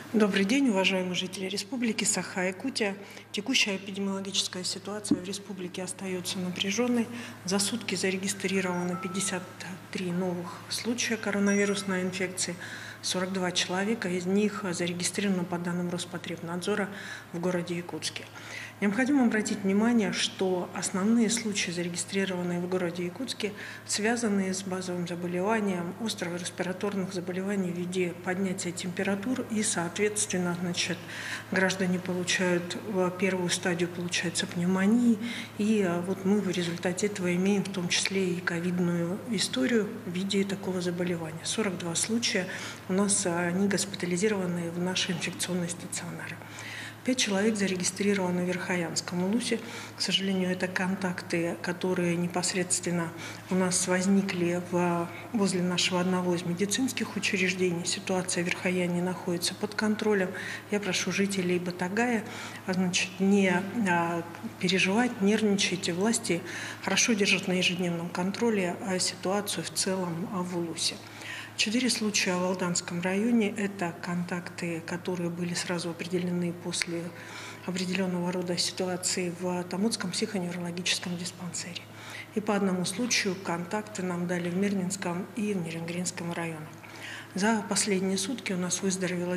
Добрый день, уважаемые жители Республики Саха-Якутия. Текущая эпидемиологическая ситуация в республике остается напряженной. За сутки зарегистрировано 53 новых случая коронавирусной инфекции. 42 человека, из них зарегистрировано по данным Роспотребнадзора в городе Якутске. Необходимо обратить внимание, что основные случаи, зарегистрированные в городе Якутске, связаны с базовым заболеванием, острых респираторных заболеваний в виде поднятия температур и, соответственно, граждане получают первую стадию, получается, пневмонии. И вот мы в результате этого имеем в том числе и ковидную историю в виде такого заболевания. 42 случая у нас они госпитализированы в наши инфекционные стационары. 5 человек зарегистрированы в Верхоянском улусе. К сожалению, это контакты, которые непосредственно у нас возникли возле нашего одного из медицинских учреждений. Ситуация в Верхояне находится под контролем. Я прошу жителей Батагая не переживать, нервничайте. Власти хорошо держат на ежедневном контроле ситуацию в целом в Улусе. 4 случая в Алданском районе – это контакты, которые были сразу определены после определенного рода ситуации в Томутском психоневрологическом диспансере. И по одному случаю контакты нам дали в Мирнинском и в Нерюнгринском районах. За последние сутки у нас выздоровело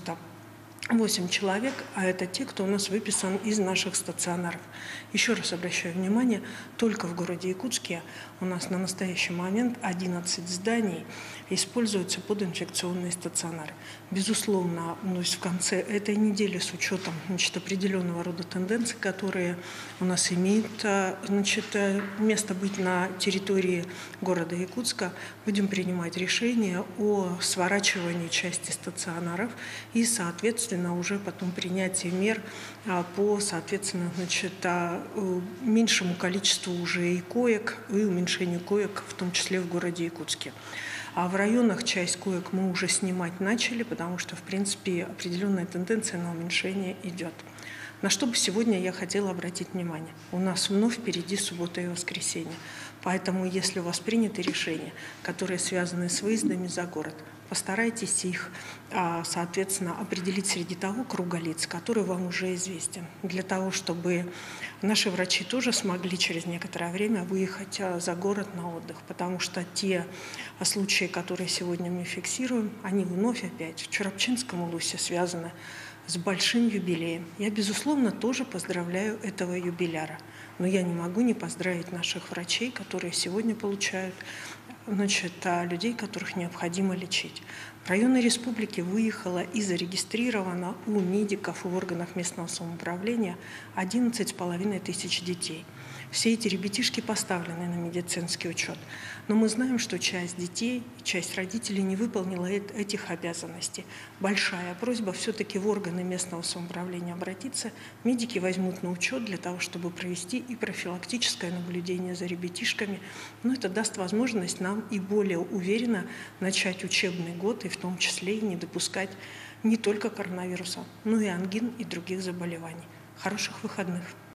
98 человек, а это те, кто у нас выписан из наших стационаров. Еще раз обращаю внимание, только в городе Якутске у нас на настоящий момент 11 зданий используются под инфекционные стационары. Безусловно, в конце этой недели с учетом определенного рода тенденций, которые у нас имеют место быть на территории города Якутска, будем принимать решение о сворачивании части стационаров и, соответственно, уже потом принятие мер по, соответственно, меньшему количеству уже и коек, и уменьшению коек, в том числе в городе Якутске. А в районах часть коек мы уже снимать начали, потому что, в принципе, определенная тенденция на уменьшение идет. На что бы сегодня я хотела обратить внимание. У нас вновь впереди суббота и воскресенье. Поэтому, если у вас приняты решения, которые связаны с выездами за город, постарайтесь их, соответственно, определить среди того круга лиц, который вам уже известен, для того, чтобы наши врачи тоже смогли через некоторое время выехать за город на отдых, потому что те случаи, которые сегодня мы фиксируем, они вновь опять в Чурапчинском улусе связаны с большим юбилеем. Я, безусловно, тоже поздравляю этого юбиляра, но я не могу не поздравить наших врачей, которые сегодня получают людей, которых необходимо лечить. В районы республики выехало и зарегистрировано у медиков и в органах местного самоуправления 11,5 тысяч детей. Все эти ребятишки поставлены на медицинский учет. Но мы знаем, что часть детей, часть родителей не выполнила этих обязанностей. Большая просьба все-таки в органы местного самоуправления обратиться. Медики возьмут на учет для того, чтобы провести и профилактическое наблюдение за ребятишками. Но это даст возможность нам и более уверенно начать учебный год, и в том числе и не допускать не только коронавируса, но и ангин и других заболеваний. Хороших выходных!